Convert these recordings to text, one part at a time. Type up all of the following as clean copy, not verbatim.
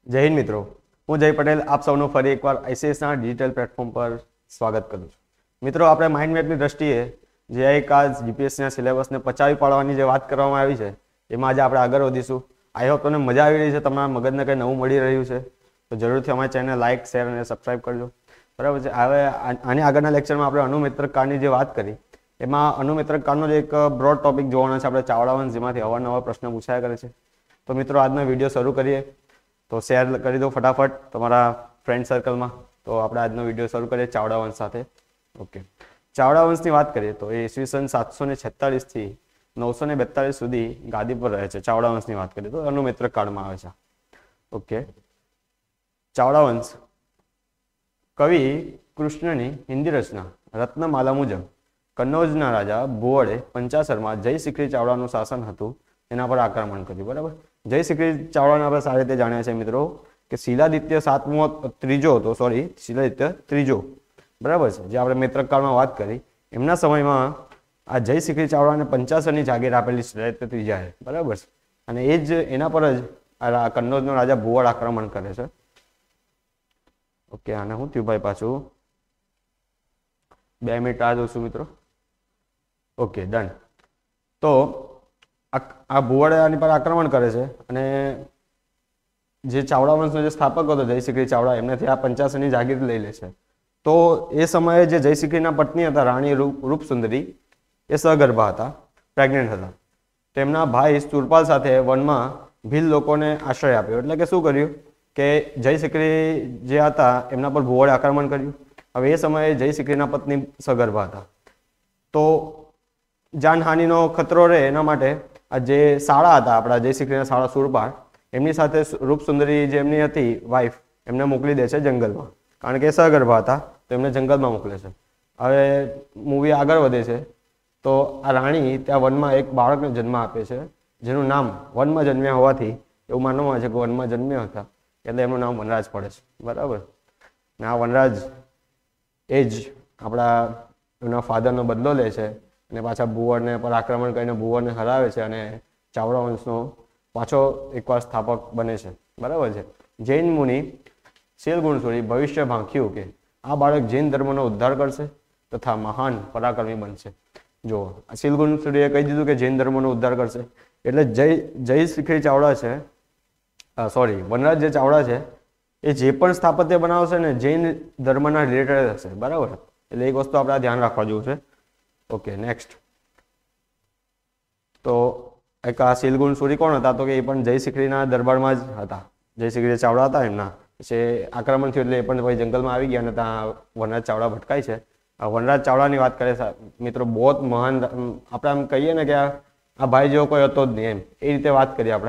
જય હિન્દ મિત્રો, હું જય પટેલ આપ સૌનું ફરી એકવાર આઈસીએસના ડિજિટલ પ્લેટફોર્મ પર સ્વાગત કરું છું. મિત્રો, આપણે માઇન્ડ મેપની દ્રષ્ટિએ જે એક આ જીપીએસસીના સિલેબસને પચાવી પાડવાની જે વાત કરવામાં આવી છે એમાં આજે આપણે આગળ વધીશું. આઈ હોપ તમને મજા આવી રહી છે, તમારા મગજને કંઈ નવું મળી રહ્યું છે તો જરૂરથી અમારી ચેનલ લાઇક, શેર અને સબસ્ક્રાઈબ કરજો. બરાબર છે. હવે આની આગળના લેક્ચરમાં આપણે અનુમિત્રક કાળની જે વાત કરી એમાં અનુમિત્રક કાળનો જે એક બ્રોડ ટોપિક જોવાનો છે આપણે ચાવડા વંશ, જેમાંથી અવારનવાર પ્રશ્ન પૂછાયા કરે છે. તો મિત્રો, આજનો વિડીયો શરૂ કરીએ. તો શેર કરી દો ફટાફટ તમારા ફ્રેન્ડ સર્કલમાં. તો આપણે આજનો વિડીયો શરૂ કરીએ ચાવડા વંશ સાથે. ઓકે, ચાવડા વંશની વાત કરીએ તો એ ઈસવીસન 746 થી 942 સુધી ગાદી પર રહે છે. ચાવડા વંશની વાત કરીએ તો અનુમિત્રક કાળમાં આવે છે. ઓકે, ચાવડા વંશ કવિ કૃષ્ણની હિન્દી રચના રત્નમાલા મુજબ કન્નૌજના રાજા ભુવડે પંચાસરમાં જય શિખરી ચાવડાનું શાસન હતું એના પર આક્રમણ કર્યું. બરાબર. જય શિખરી ચાવડાને આપણે સારી રીતે જાણ્યા છે મિત્રો કે શિલાદિત્ય ત્રીજો બરાબર છે, જે આપણે મિત્રક કાળમાં વાત કરી એમના સમયમાં આ જય શિખરી ચાવડાને 55ની જાગીર આપેલી શિલાદિત્ય ત્રીજાએ. બરાબર છે. અને એ જ એના પર જ આ કન્નૌજનો રાજા ભુવડ આક્રમણ કરે છે. ઓકે, આને હું થયું ભાઈ પાછું 2 મિનિટ આ જોશું મિત્રો. Okay, done. તો આ ભુવડે આની પર આક્રમણ કરે છે અને જે ચાવડા વંશનો જે સ્થાપક હતો જય શિખરી ચાવડા એમનેથી આ 55ની જાગીર લઈ લે છે. તો એ સમયે જે જય શિખરીના પત્ની હતા રાણી રૂપસુંદરી એ સગર્ભા હતા, પ્રેગ્નેન્ટ હતા. તેમના ભાઈ સુરપાલ સાથે વનમાં ભીલ લોકોને આશ્રય આપ્યો. એટલે કે શું કર્યું કે જય શિખરી જે હતા એમના પર ભુવડે આક્રમણ કર્યું. હવે એ સમયે જય શિખરીના પત્ની સગર્ભા હતા, તો જાનહાનિનો ખતરો રહે એના માટે આ જે શાળા હતા આપણા જય શિખરીના શાળા સુરપાલ એમની સાથે રૂપસુંદરી જે એમની હતી વાઇફ એમને મોકલી દે છે જંગલમાં, કારણ કે સગર્ભા હતા તો એમને જંગલમાં મોકલે છે. હવે મૂવી આગળ વધે છે તો આ રાણી ત્યાં વનમાં એક બાળકને જન્મ આપે છે જેનું નામ વનમાં જન્મ્યા હોવાથી એવું માનવામાં આવે છે કે વનમાં જન્મ્યા હતા એટલે એમનું નામ વનરાજ પડે છે. બરાબર. ને આ વનરાજ એ જ આપણા એમના ફાધરનો બદલો લે છે અને પાછા ભુવડને પર આક્રમણ કરીને ભુવડને હરાવે છે અને ચાવડા વંશનો પાછો એકવાર સ્થાપક બને છે. બરાબર છે. જૈન મુનિ શીલગુણસુરી ભવિષ્ય ભાંખ્યું કે આ બાળક જૈન ધર્મનો ઉદ્ધાર કરશે તથા મહાન પરાક્રમી બનશે. જો શીલગુણસુરીએ કહી દીધું કે જૈન ધર્મનો ઉદ્ધાર કરશે એટલે જય શિખરી ચાવડા છે, વનરાજ જે ચાવડા છે એ જે પણ સ્થાપત્ય બનાવશે ને જૈન ધર્મના રિલેટેડ હશે. બરાબર. એટલે એક વસ્તુ આપણે ધ્યાન રાખવા જેવું છે. Okay, next. તો એક આ શીલગુણસુરી કોણ હતા તો કે એ પણ જય શિખરીના દરબારમાં જ હતા. જય શિખરી ચાવડા હતા એમના પછી આક્રમણ થયું એટલે એ પણ પછી જંગલમાં આવી ગયા અને ત્યાં વનરાજ ચાવડા ભટકાય છે. આ વનરાજ ચાવડાની વાત કરીએ મિત્રો, બહુ મહાન, આપણે આમ કહીએ ને કે આ ભાઈ જેવો કોઈ હતો જ નહીં એમ, એ રીતે વાત કરીએ આપણે.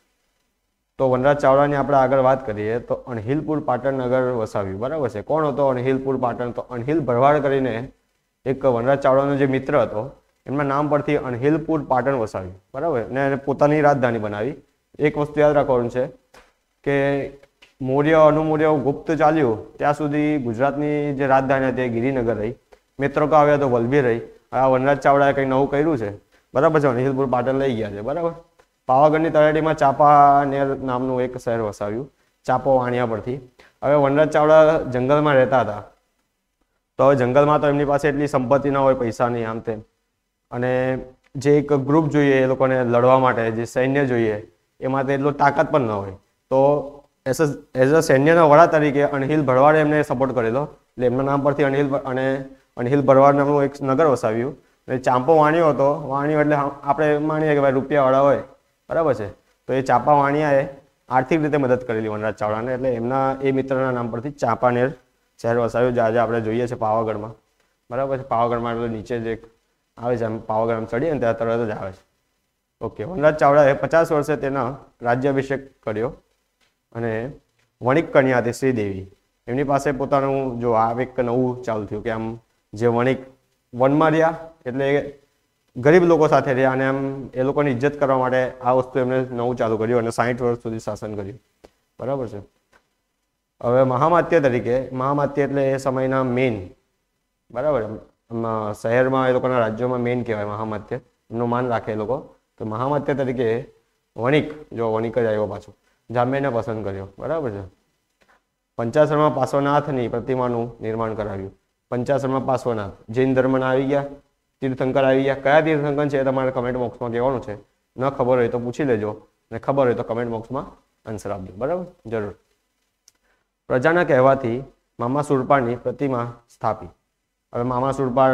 તો વનરાજ ચાવડાની આપણે આગળ વાત કરીએ તો અણહિલપુર પાટણ નગર વસાવ્યું. બરાબર છે. કોણ હતો અણહિલપુર પાટણ? તો અણહિલ ભરવાડ કરીને એક વનરાજ ચાવડાનો જે મિત્ર હતો એમના નામ પરથી અણહિલપુર પાટણ વસાવ્યું. બરાબર. ને એને પોતાની રાજધાની બનાવી. એક વસ્તુ યાદ રાખવાનું છે કે મૌર્ય અનુમૌર્ય ગુપ્ત ચાલ્યું ત્યાં સુધી ગુજરાતની જે રાજધાની હતી એ ગિરિનગર રહી, મિત્રકો આવ્યા તો વલભી રહી. આ વનરાજ ચાવડાએ કંઈ નવું કર્યું છે. બરાબર છે. અણહિલપુર પાટણ લઈ ગયા છે. બરાબર. પાવાગઢની તળેટીમાં ચાંપાનેર નામનું એક શહેર વસાવ્યું, ચાંપો વાણિયા પરથી. હવે વનરાજ ચાવડા જંગલમાં રહેતા હતા તો હવે જંગલમાં તો એમની પાસે એટલી સંપત્તિ ના હોય, પૈસા નહીં, આમ તેમ, અને જે એક ગ્રુપ જોઈએ એ લોકોને લડવા માટે, જે સૈન્ય જોઈએ એ માટે એટલો તાકાત પણ ન હોય. તો એઝ અ સૈન્યના વડા તરીકે અણહિલ ભરવાડે એમને સપોર્ટ કરેલો એટલે એમના નામ પરથી અણહિલ ભરવાડ નામનું એક નગર વસાવ્યું. અને ચાંપો વાણિયો હતો. વાણિયો એટલે આપણે માનીએ કે ભાઈ રૂપિયાવાળા હોય. બરાબર છે. તો એ ચાંપા વાણિયાએ આર્થિક રીતે મદદ કરેલી વનરાજ ચાવડાને, એટલે એમના એ મિત્રના નામ પરથી ચાંપાનેર શહેર વસાવ્યું, જે આજે આપણે જોઈએ છે પાવાગઢમાં. બરાબર છે. પાવાગઢમાં એટલે નીચે જે આવે છે આમ પાવાગઢ આમ ચડીએ ને ત્યાં તરત જ આવે છે. ઓકે, વનરાજ ચાવડાએ 50 વર્ષે તેના રાજ્યાભિષેક કર્યો અને વણિક કન્યા હતી શ્રીદેવી એમની પાસે પોતાનું, જો આ એક નવું ચાલુ થયું કે આમ જે વણિક વનમાં રહ્યા એટલે ગરીબ લોકો સાથે રહ્યા અને આમ એ લોકોની ઇજ્જત કરવા માટે આ વસ્તુ એમને નવું ચાલુ કર્યું અને 60 વર્ષ સુધી શાસન કર્યું. બરાબર છે. હવે મહામાત્ય તરીકે, મહામાત્ય એટલે એ સમયના મેઇન, બરાબર, શહેરમાં એ લોકોના રાજ્યોમાં મેઇન કહેવાય મહામાત્ય, એમનું માન રાખે એ લોકો. તો મહામાત્ય તરીકે વણિક, જો વણિક જ આવ્યો પાછો, જાંબેને પસંદ કર્યો, બરાબર છે. પંચાસરમાં પાર્શ્વનાથની પ્રતિમાનું નિર્માણ કરાવ્યું. પંચાસરમાં પાર્શ્વનાથ જૈન ધર્મના આવી ગયા, તીર્થંકર આવી ગયા. કયા તીર્થંકર છે એ તમારે કમેન્ટ બોક્સમાં કહેવાનું છે. ન ખબર હોય તો પૂછી લેજો, અને ખબર હોય તો કમેન્ટ બોક્સમાં આન્સર આપજો, બરાબર, જરૂર. પ્રજાના કહેવાથી મામા સુરપાની પ્રતિમા સ્થાપી. હવે મામા સુરપાર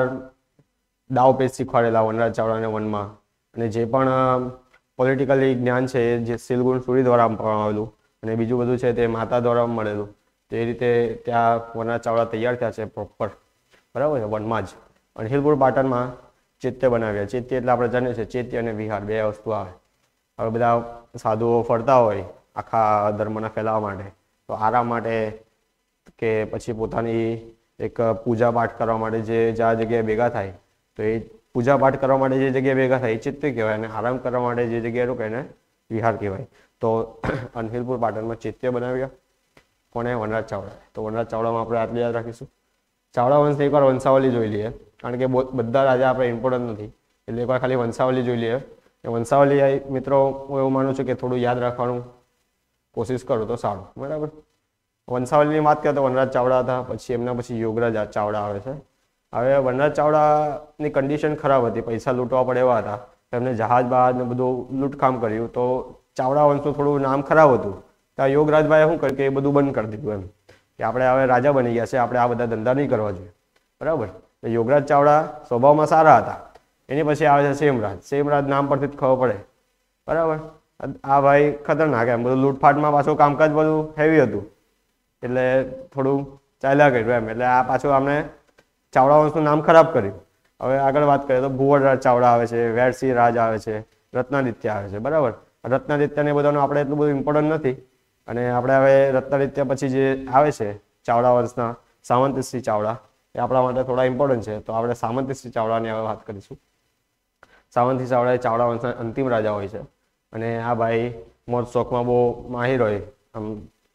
દાવ પેચ શીખવાડેલા વનરાજ ચાવડાને વનમાં, અને જે પણ પોલિટિકલી જ્ઞાન છે એ જે શીલગુણ સુરી દ્વારા આપવામાં આવેલું, અને બીજું બધું છે તે માતા દ્વારા મળેલું. તો એ રીતે ત્યાં વનરાજ ચાવડા તૈયાર થયા છે પ્રોપર, બરાબર છે, વનમાં જ. અને હિલપુર પાટણમાં ચૈત્ય બનાવ્યા. ચૈત્ય એટલે આપણે જાણીએ છીએ ચૈત્ય અને વિહાર બે વસ્તુ આવે. હવે બધા સાધુઓ ફરતા હોય આખા ધર્મને ફેલાવવા માટે, તો આરામ માટે કે પછી પોતાની એક પૂજા પાઠ કરવા માટે જે જ્યાં જગ્યાએ ભેગા થાય, તો એ પૂજા પાઠ કરવા માટે જે જગ્યાએ ભેગા થાય એ ચૈત્ય કહેવાય, અને આરામ કરવા માટે જે જગ્યાએ રોકે એને વિહાર કહેવાય. તો અનહિલપુર પાટણમાં ચૈત્ય બનાવ્યા કોને? વનરાજ ચાવડા. તો વનરાજ ચાવડામાં આપણે આટલું યાદ રાખીશું. ચાવડા વંશની એકવાર વંશાવલી જોઈ લઈએ, કારણ કે બધા રાજા આપણે ઇમ્પોર્ટન્ટ નથી, એટલે એકવાર ખાલી વંશાવલી જોઈ લઈએ. વંશાવલી મિત્રો હું એવું માનું છું કે થોડું યાદ રાખવાનું કોશિશ કરું તો સારું, બરાબર. વંશાવલીની વાત કરીએ તો વનરાજ ચાવડા હતા, પછી એમના પછી યોગરાજ ચાવડા આવે છે. હવે વનરાજ ચાવડાની કન્ડિશન ખરાબ હતી, પૈસા લૂંટવા પડે એવા હતા, એમને જહાજ બહાજ ને બધું લૂંટકામ કર્યું, તો ચાવડા વંશનું થોડું નામ ખરાબ હતું. ત્યાં યોગરાજભાઈએ શું કર્યું કે એ બધું બંધ કરી દીધું, એમ કે આપણે હવે રાજા બની ગયા છે, આપણે આ બધા ધંધા નહીં કરવા જોઈએ, બરાબર. યોગરાજ ચાવડા સ્વભાવમાં સારા હતા. એની પછી આવે છે સેમરાજ. સેમરાજ નામ પરથી જ ખબર પડે, બરાબર. આ ભાઈ ખતરનાક, એમ બધું લૂંટફાટમાં પાછું કામકાજ બધું હેવી હતું, એટલે થોડું ચાલ્યા કર્યું એમ. એટલે આ પાછું આમને ચાવડા વંશનું નામ ખરાબ કર્યું. હવે આગળ વાત કરીએ તો ભુવનરાજ ચાવડા આવે છે, વેરસિંહ રાજ આવે છે, રત્નાદિત્ય આવે છે, બરાબર. રત્નાદિત્યને બધાનું આપણે એટલું બધું ઇમ્પોર્ટન્ટ નથી, અને આપણે હવે રત્નાદિત્ય પછી જે આવે છે ચાવડા વંશના સામંતસિંહ ચાવડા, એ આપણા માટે થોડા ઇમ્પોર્ટન્ટ છે. તો આપણે સામંતસિંહ ચાવડાની હવે વાત કરીશું. સામંતસિંહ ચાવડા એ ચાવડા વંશના અંતિમ રાજા હોય છે, અને આ ભાઈ મોજ શોખમાં બહુ માહિર હોય, આમ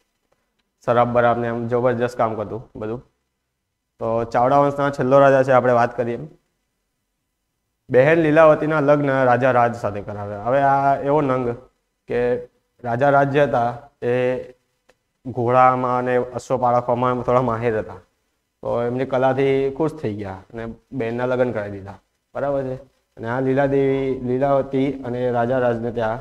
શરાબ બરાબને આમ જબરજસ્ત કામ કરતું બધું. તો ચાવડા વંશના છેલ્લો રાજા છે આપણે વાત કરીએ. બહેન લીલાવતીના લગ્ન રાજા રાજ સાથે કરાવ્યા. હવે આ એવો નંગ કે રાજા રાજ જે હતા એ ઘોડામાં અને અશ્વ પાળખવામાં થોડા માહિર હતા, તો એમની કલાથી ખુશ થઈ ગયા અને બહેનના લગ્ન કરાવી દીધા, બરાબર છે. અને આ લીલાવતી અને રાજા રાજને ત્યાં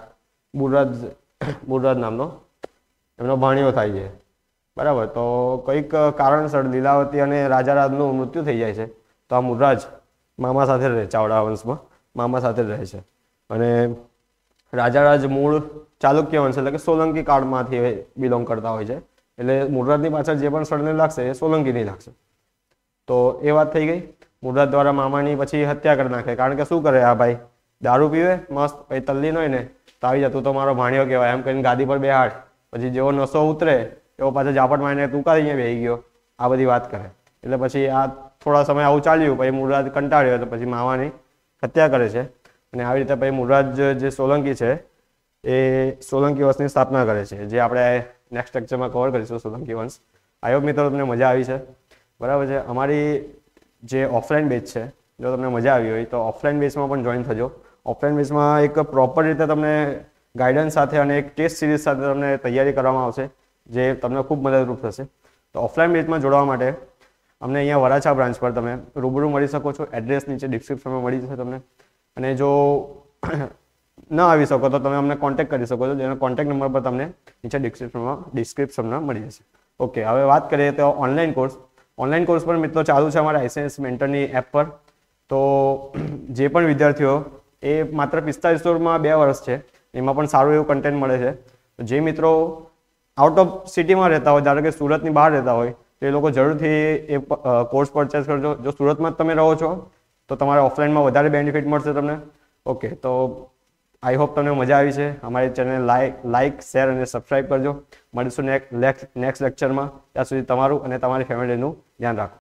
બુરરાજ નામનો એમનો ભાણિયો થાય છે, બરાબર. તો કંઈક કારણસર લીલાવતી અને રાજા રાજનું મૃત્યુ થઈ જાય છે, તો આ મુરરાજ મામા સાથે રહે, ચાવડા વંશમાં મામા સાથે રહે છે. અને રાજા રાજ મૂળ ચાલુક્ય વંશ એટલે કે સોલંકી કાળમાંથી બિલોંગ કરતા હોય છે, એટલે મુરરાજની પાછળ જે પણ સરનેમ લાગશે એ સોલંકીની લાગશે. તો એ વાત થઈ ગઈ. મુરરાજ દ્વારા મામાની પછી હત્યા કરી નાખે, કારણ કે શું કરે આ ભાઈ, દારૂ પીવે મસ્ત, પછી તલ્લીન હોય ને તો આવી જતું તો મારો ભાણિયો કહેવાય એમ કહીને ગાદી પર બેહાડ, પછી જેવો નશો ઉતરે એવો પાછો ઝાપટ મારીને તું કાં અહીંયા બેસી ગયો, આ બધી વાત કરે. એટલે પછી આ થોડા સમય આવું ચાલ્યું, પછી મુરરાજ કંટાળ્યો તો પછી મામાની હત્યા કરે છે. અને આવી રીતે પછી મુરરાજ જે સોલંકી છે એ સોલંકી વંશની સ્થાપના કરે છે, જે આપણે નેક્સ્ટ લેક્ચરમાં કવર કરીશું સોલંકી વંશ. આઈ હોપ મિત્રો તમને મજા આવી છે, બરાબર છે. અમારી જે ઓફલાઈન બેચ છે, જો તમને મજા આવી હોય તો ઓફલાઈન બેચમાં પણ જોઈન થજો. ઓફલાઈન બેચમાં એક પ્રોપર રીતે તમને ગાઈડન્સ સાથે અને એક ટેસ્ટ સિરીઝ સાથે તમને તૈયારી કરવામાં આવશે, જે તમને ખૂબ મદદરૂપ થશે. તો ઓફલાઈન બેચમાં જોડવા માટે અમને અહીંયા વરાછા બ્રાન્ચ પર તમે રૂબરૂ મળી શકો છો. એડ્રેસ નીચે ડિસ્ક્રિપ્શનમાં મળી જશે તમને. અને જો ન આવી શકો તો તમે અમને કોન્ટેક્ટ કરી શકો છો, જેનો કોન્ટેક્ટ નંબર પર તમને નીચે ડિસ્ક્રિપ્શનમાં મળી જશે. ઓકે, હવે વાત કરીએ તો ઓનલાઈન કોર્સ. ઓનલાઈન કોર્સ પણ મિત્રો ચાલુ છે અમારા ICIS મેન્ટરની એપ પર. તો જે પણ વિદ્યાર્થીઓ, એ માત્ર 4500માં 2 વર્ષ છે, એમાં પણ સારું એવું કન્ટેન્ટ મળે છે. જે મિત્રો આઉટ ઓફ સિટીમાં રહેતા હોય, ધારો કે સુરતની બહાર રહેતા હોય, તો એ લોકો જરૂરથી એ કોર્સ પરચેસ કરજો. જો સુરતમાં જ તમે રહો છો તો તમારે ઓફલાઈનમાં વધારે બેનિફિટ મળશે તમને. ઓકે, તો આઈ હોપ તમને મજા આવી છે. અમારી ચેનલ લાઈક શેર અને સબસ્ક્રાઈબ કરજો. મળીશું નેક્સ્ટ લેક્ચરમાં. ત્યાં સુધી તમારું અને તમારી ફેમિલીનું ધ્યાન રાખો.